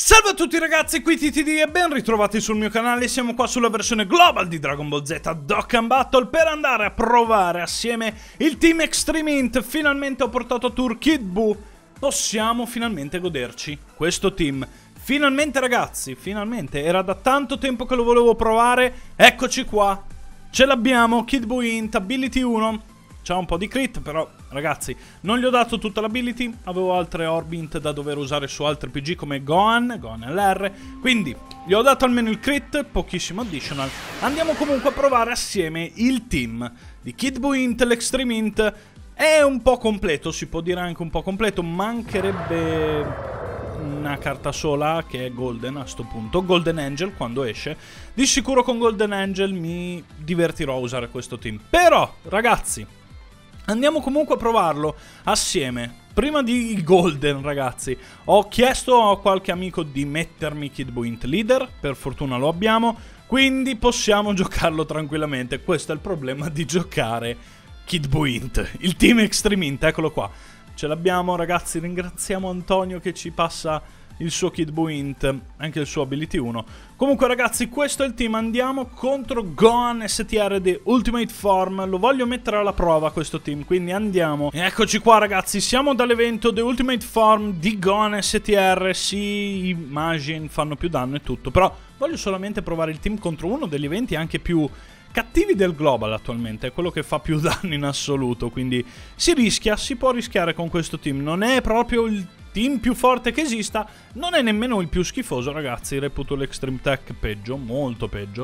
Salve a tutti ragazzi, qui TTD e ben ritrovati sul mio canale. Siamo qua sulla versione global di Dragon Ball Z Dokkan Battle per andare a provare assieme il Team Extreme Int. Finalmente ho portato a tour Kid Buu. Possiamo finalmente goderci questo team. Finalmente ragazzi, finalmente. Era da tanto tempo che lo volevo provare. Eccoci qua. Ce l'abbiamo, Kid Buu Int, Ability 1. C'ha un po' di crit, però ragazzi non gli ho dato tutta l'ability. Avevo altre orb int da dover usare su altri PG come Gohan LR, quindi gli ho dato almeno il crit, pochissimo additional. Andiamo comunque a provare assieme il team di Kid Buu Int, l'Extreme Int. È un po' completo, si può dire anche un po' completo. Mancherebbe una carta sola che è Golden a sto punto, Golden Angel quando esce. Di sicuro con Golden Angel mi divertirò a usare questo team. Però ragazzi, andiamo comunque a provarlo assieme. Prima di Golden, ragazzi, ho chiesto a qualche amico di mettermi Kid Buu Int leader. Per fortuna lo abbiamo, quindi possiamo giocarlo tranquillamente. Questo è il problema di giocare Kid Buu Int, il Team Extreme Int, eccolo qua. Ce l'abbiamo ragazzi, ringraziamo Antonio che ci passa il suo Kid Buu Int, anche il suo Ability 1. Comunque ragazzi, questo è il team. Andiamo contro Gohan STR di Ultimate Form. Lo voglio mettere alla prova questo team, quindi andiamo. Eccoci qua ragazzi, siamo dall'evento The Ultimate Form di Gohan STR. Sì, i Majin fanno più danno e tutto, però voglio solamente provare il team contro uno degli eventi anche più cattivi del Global attualmente. È quello che fa più danno in assoluto, quindi si rischia, si può rischiare con questo team. Non è proprio il team più forte che esista, non è nemmeno il più schifoso ragazzi. Reputo l'Extreme Tech peggio, molto peggio,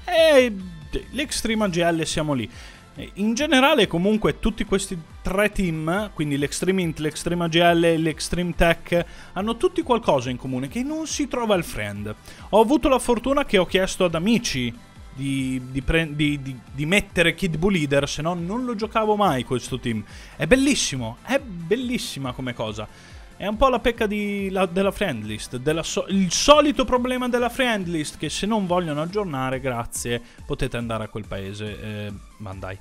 e l'Extreme AGL siamo lì. In generale comunque tutti questi tre team, quindi l'Extreme Int, l'Extreme AGL e l'Extreme Tech, hanno tutti qualcosa in comune, che non si trova al friend. Ho avuto la fortuna che ho chiesto ad amici di mettere Kid Buu leader, se no non lo giocavo mai questo team. È bellissimo, è bellissima come cosa. È un po' la pecca della friend list, il solito problema della friend list, che se non vogliono aggiornare, grazie, potete andare a quel paese, Bandai.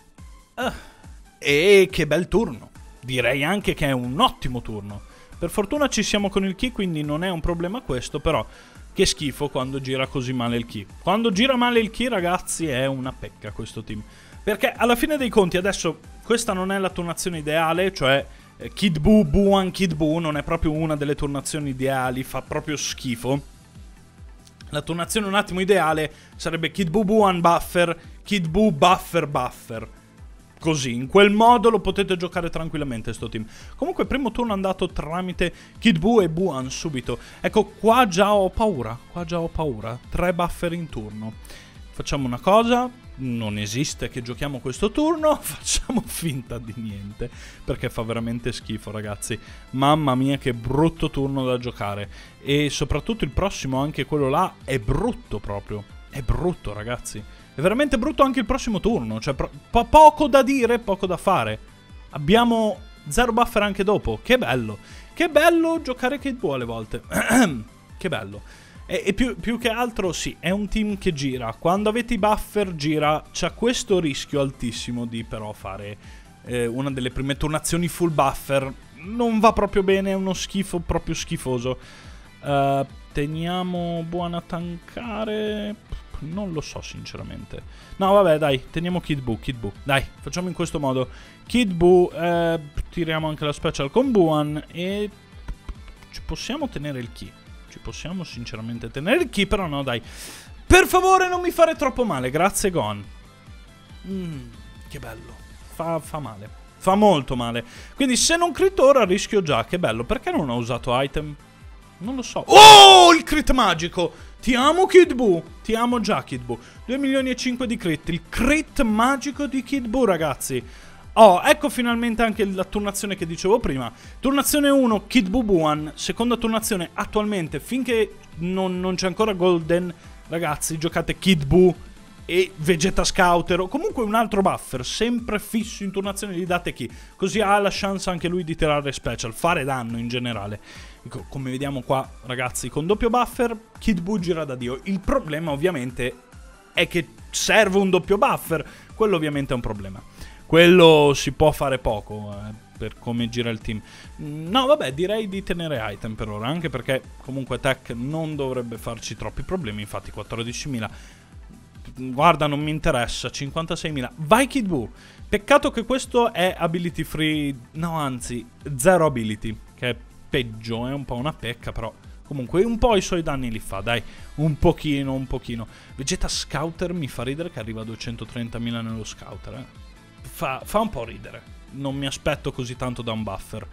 E che bel turno, direi anche che è un ottimo turno. Per fortuna ci siamo con il Ki, quindi non è un problema questo, però che schifo quando gira così male il Ki. Quando gira male il Ki ragazzi è una pecca questo team, perché alla fine dei conti adesso questa non è la turnazione ideale, cioè Kid Buu, Buuan, Kid Buu non è proprio una delle turnazioni ideali, fa proprio schifo. La turnazione un attimo ideale sarebbe Kid Buu, Buuan, Buffer, Kid Buu, Buffer, Buffer. Così, in quel modo lo potete giocare tranquillamente sto team. Comunque primo turno è andato tramite Kid Buu e Buuan subito. Ecco, qua già ho paura, 3 buffer in turno. Facciamo una cosa, non esiste che giochiamo questo turno, facciamo finta di niente, perché fa veramente schifo ragazzi. Mamma mia che brutto turno da giocare. E soprattutto il prossimo, anche quello là, è brutto proprio. È brutto ragazzi. È veramente brutto anche il prossimo turno, cioè poco da dire, poco da fare. Abbiamo 0 buffer anche dopo, che bello. Che bello giocare Kid Buu alle volte. Che bello. E più che altro sì, è un team che gira. Quando avete i buffer gira, c'ha questo rischio altissimo di però fare una delle prime turnazioni full buffer. Non va proprio bene, è uno schifo proprio schifoso. Teniamo Buuan a tankare. Non lo so sinceramente. No vabbè dai, teniamo Kid Buu, dai, facciamo in questo modo. Kid Buu, tiriamo anche la special con Buuan e ci possiamo tenere il Ki. Ci possiamo sinceramente tenere il Ki, però no dai. Per favore non mi fare troppo male, grazie Gohan. Che bello, fa male, fa molto male. Quindi se non crit ora rischio già, che bello. Perché non ho usato item? Non lo so. Oh, il crit magico. Ti amo Kid Buu, ti amo già Kid Buu. 2 milioni e 5 di crit, il crit magico di Kid Buu ragazzi. Oh, ecco finalmente anche la turnazione che dicevo prima. Turnazione 1, Kid Buu Buuan. Seconda turnazione attualmente, finché non c'è ancora Golden, ragazzi, giocate Kid Buu e Vegeta Scouter o comunque un altro buffer, sempre fisso in turnazione, gli date Ki. Così ha la chance anche lui di tirare special, fare danno in generale. Come vediamo qua, ragazzi, con doppio buffer, Kid Buu gira da Dio. Il problema ovviamente è che serve un doppio buffer. Quello ovviamente è un problema. Quello si può fare poco. per come gira il team. No, vabbè, direi di tenere item per ora, anche perché comunque tech non dovrebbe farci troppi problemi. Infatti 14.000, guarda, non mi interessa. 56.000, vai Kid Buu. Peccato che questo è ability free, no, anzi zero ability, che è peggio, è un po' una pecca, però comunque un po' i suoi danni li fa, dai, un pochino. Vegeta Scouter mi fa ridere che arriva a 230.000 nello Scouter, fa un po' ridere. Non mi aspetto così tanto da un buffer.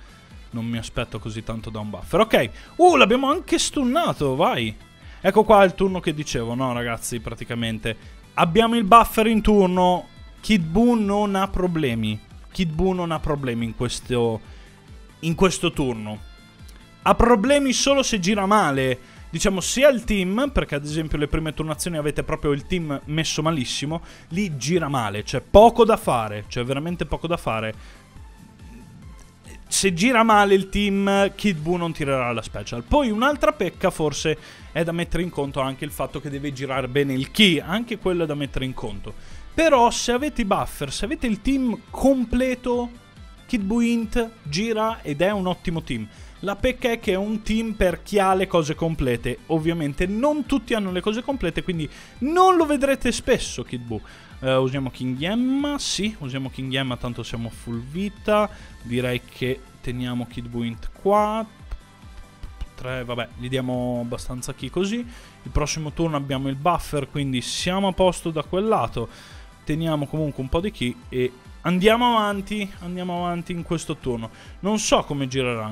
Ok, l'abbiamo anche stunnato, vai. Ecco qua il turno che dicevo, no ragazzi, praticamente abbiamo il buffer in turno. Kid Buu non ha problemi. In questo turno. Ha problemi solo se gira male. Diciamo sia il team, perché ad esempio le prime turnazioni avete proprio il team messo malissimo. Lì gira male, c'è poco da fare. C'è veramente poco da fare. Se gira male il team, Kid Buu non tirerà la special. Poi un'altra pecca forse è da mettere in conto anche il fatto che deve girare bene il ki. Anche quello è da mettere in conto. Però se avete i buffer, se avete il team completo, Kid Buu Int gira ed è un ottimo team. La pecca è che è un team per chi ha le cose complete. Ovviamente non tutti hanno le cose complete, quindi non lo vedrete spesso Kid Buu. Usiamo King Yemma, sì, usiamo King Yemma, tanto siamo full vita. Direi che teniamo Kid Buu Int qua. 3, vabbè, gli diamo abbastanza ki così. Il prossimo turno abbiamo il buffer, quindi siamo a posto da quel lato. Teniamo comunque un po' di ki e andiamo avanti in questo turno. Non so come girerà,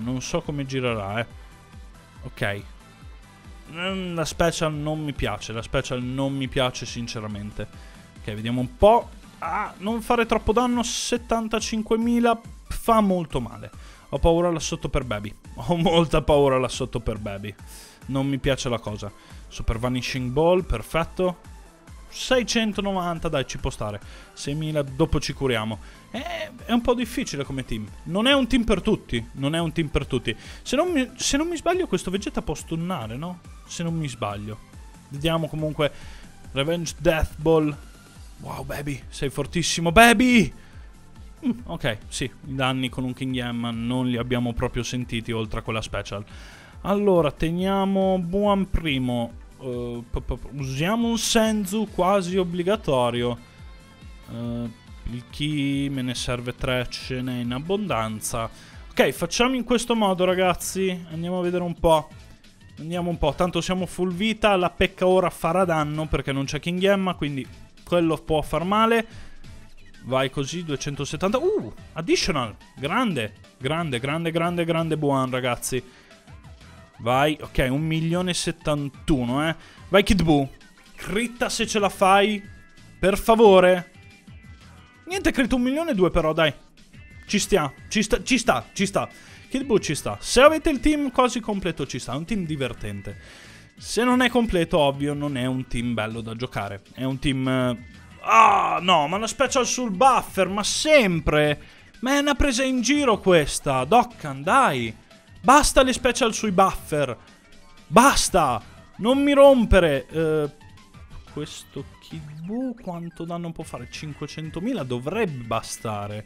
Ok. La special non mi piace, sinceramente. Ok, vediamo un po'. Non fare troppo danno, 75.000, fa molto male. Ho paura là sotto per Baby. Ho molta paura là sotto per Baby. Non mi piace la cosa. Super Vanishing Ball, perfetto. 690, dai, ci può stare. 6.000, dopo ci curiamo. È un po' difficile come team. Non è un team per tutti. Se non mi sbaglio, questo Vegeta può stunnare, no? Se non mi sbaglio. Vediamo comunque. Revenge Death Ball. Wow, Baby, sei fortissimo, Baby! Ok, sì, i danni con un King Yemma non li abbiamo proprio sentiti, oltre a quella special. Allora, teniamo Buon primo. Usiamo un Senzu quasi obbligatorio. Il Ki me ne serve 3, ce n'è in abbondanza. Ok, facciamo in questo modo, ragazzi. Andiamo a vedere un po'. Tanto siamo full vita. La pecca ora farà danno perché non c'è King Yemma, quindi quello può far male. Vai così, 270. Additional. Grande Buon, ragazzi. Vai, ok, 1.071.000, Vai Kid Buu. Critta se ce la fai. Per favore. Niente, crita 1.200.000 però, dai. Ci sta. Kid Buu ci sta. Se avete il team quasi completo ci sta. È un team divertente. Se non è completo, ovvio, non è un team bello da giocare. È un team... no, ma una special sul buffer, ma sempre. Ma è una presa in giro questa. Dokkan, dai. Basta le special sui buffer. Basta. Non mi rompere. Questo Kid Buu quanto danno può fare? 500.000 dovrebbe bastare.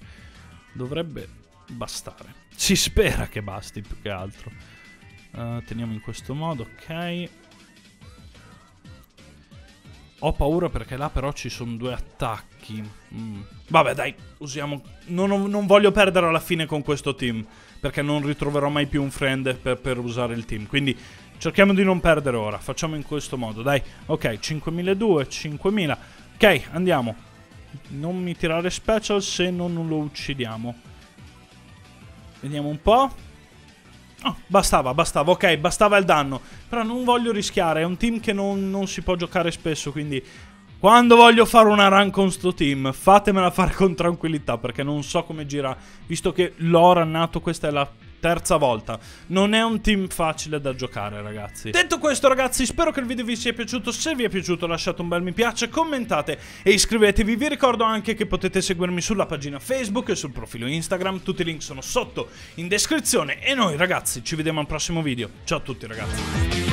Si spera che basti più che altro. Teniamo in questo modo, ok. Ho paura perché là però ci sono 2 attacchi. Vabbè, dai, usiamo... Non voglio perdere alla fine con questo team, perché non ritroverò mai più un friend per usare il team. Quindi cerchiamo di non perdere ora. Facciamo in questo modo, dai. Ok, 5.200, 5.000. Ok, andiamo. Non mi tirare special se non lo uccidiamo. Vediamo un po'. Oh, bastava, ok, bastava il danno. Però non voglio rischiare, è un team che non si può giocare spesso, quindi quando voglio fare una run con sto team, fatemela fare con tranquillità, perché non so come gira, visto che l'ho runnato, questa è la terza volta. Non è un team facile da giocare, ragazzi. Detto questo, ragazzi, spero che il video vi sia piaciuto. Se vi è piaciuto lasciate un bel mi piace, commentate e iscrivetevi. Vi ricordo anche che potete seguirmi sulla pagina Facebook e sul profilo Instagram. Tutti i link sono sotto in descrizione. E noi, ragazzi, ci vediamo al prossimo video. Ciao a tutti, ragazzi.